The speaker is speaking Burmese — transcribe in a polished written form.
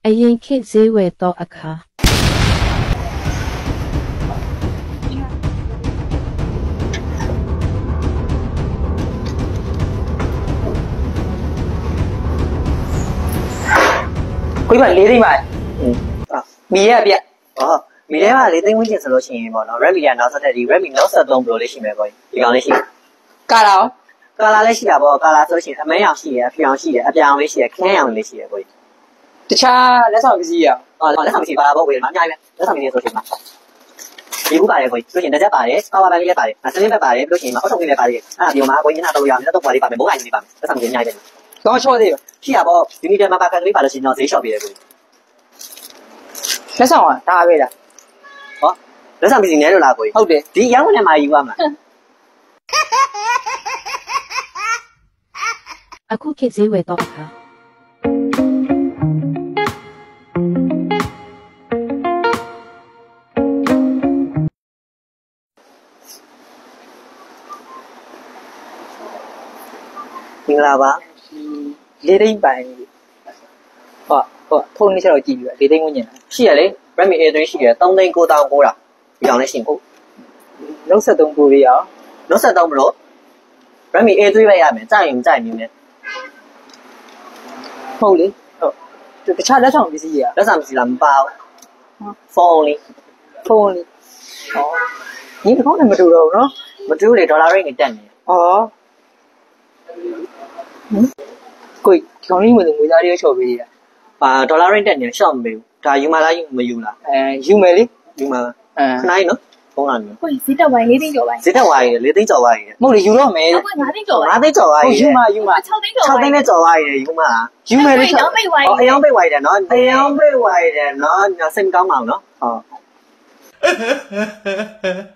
အရင်ခေတ်ဈေးဝယ်တော့အခါကိုကြီးမ၄သိန်းပါမီရဲ့အပြမီထဲမှာ၄သိန်းဝန်းကျင်ဆိုလို့ရှိရင်ပေါ့နော် Redmi ကနောက်ဆက်တဲ့ဒီ Redmi Note 13 Pro လေးရှိမယ်ကိုကြီးဒီကောင်လေးရှိကာလာလည်းရှိတာပေါ့ကာလာဆိုရှင်အမဲရောင်ရှိတယ်အဖြူရောင်ရှိတယ်အပြောင်လေးရှိတယ်ခင်းရောင်လေးရှိတယ်ကိုကြီးတခြားလက်ဆောင်ပစ္စည်းရလက်ဆောင်ပစ္စည်းပါတော့ဝယ်မှာအများကြီးပဲလက်ဆောင်ပစ္စည်းဆိုရှင်မှာဒီခုပါတယ်ကိုကြီးဆိုရှင်တစ်ချက်ပါတယ် power bank လေးပါတယ်စလင်းဘက်ပါတယ်ပြီးလို့ရှိရင်အောက်ဆုံးလေးလည်းပါတယ်အဲ့ဒါဒီမှာကိုကြီးညနာတော့ရအောင်လက်တော့ပွားလေးပါမယ်ဘိုးအိုင်လေးပါမယ်လက်ဆောင်ပစ္စည်းအများကြီးပဲတော့ချောသေးရှိတာပေါ့ဒီနေ့တည်းမှာပါကလေးပါလို့ရှိရင်တော့ဈေးလျှော့ပေးတယ်ကိုကြီးလက်ဆောင်ဒါပဲလားဟောလက်ဆောင်ပစ္စည်းနဲလို့လားကိုကြီးဟုတ်တယ်ဒီရောင်းဝင်ထဲမှာယူရမှာအခုခေတ်ဈေးဝယ်တော့အခါမင်္ဂလာပါ၄သိန်းပိုင်ဟုတ်ဖုန်းလေးချက်တော့ကြည့်ပြီး၄သိန်းဝန်းကျင်ရှိရလေ Redmi A3 ရှိတယ်3သိန်း9900ဒီအောင်လည်းရှိဟုတ် Note 13 Pro လေးရော Note 13 Pro Redmi A3 ပဲရမယ်ကြိုက်ရင်ကြိုက်နေမယ်ဟုတ်လေဟုတ်တခြားလက်ဆောင်ပစ္စည်းရလက်ဆောင်ပစ္စည်းလားမပါဘူးဖုန်းလေးဟောညီတကောင်းနဲ့မတူတော့ဘူးနော်မတူလေဒေါ်လာရိတ်နဲ့တက်နေကိုဒီကောင်လေးဝင်ငွေသားလေးချော်ပေးရဒေါ်လာရိတ်တက်နေရှော့မပေးဘူးဒါယူမလားယူမယူလားယူမယ်လေယူမှာခဏလေးနော်ဖုန်းလာနေကိုဈေးတက်ဝိုင်း၄သိန်းကျော်ဝိုင်းဈေးတက်ဝိုင်း၄သိန်းကျော်ဝိုင်းမဟုတ်လေယူတော့မယ်ဟုတ်ကဲ့၅သိန်းကျော်ဝိုင်း 5သိန်းကျော်ဝိုင်းယူမှာ 6သိန်းကျော်ဝိုင်း 6သိန်းနဲ့ကျော်ဝိုင်းရယူမှာယူမယ်လေအယောင်းပိတ်ဝိုင်းအယောင်းပိတ်ဝိုင်းတယ်နော်အယောင်းပိတ်ဝိုင်းတယ်နော်စိတ်မကောင်းပါဘူးနော်ဟုတ်